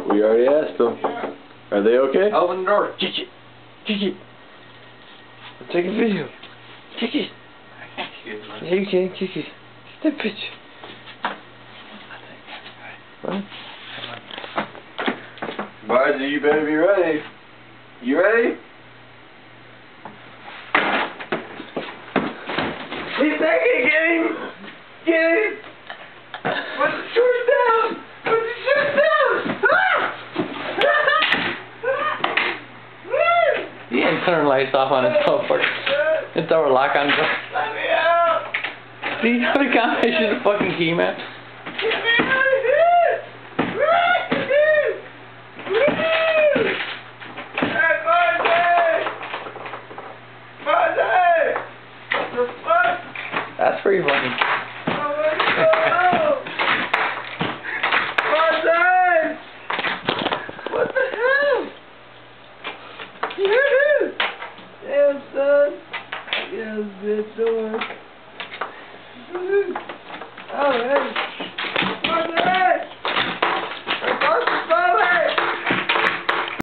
We already asked them. Are they okay? Open the door. Kick it. Kick it. I'm taking video. Kick it. Yeah, you can. Kick it. Take a picture. What? Bardsey, you better be ready. You ready? He's taking it. Get him. Get him. Put the shorts down. Put the shorts down. He didn't turn the lights off on his teleport. The door lock on. Let me out. See how the combination is a fucking key, man? Get me out of here. Hey, Bardsey. Bardsey. What the fuck? That's pretty funny. Bardsey. What the hell? Damn, son. Yes, bitch, door. Alright.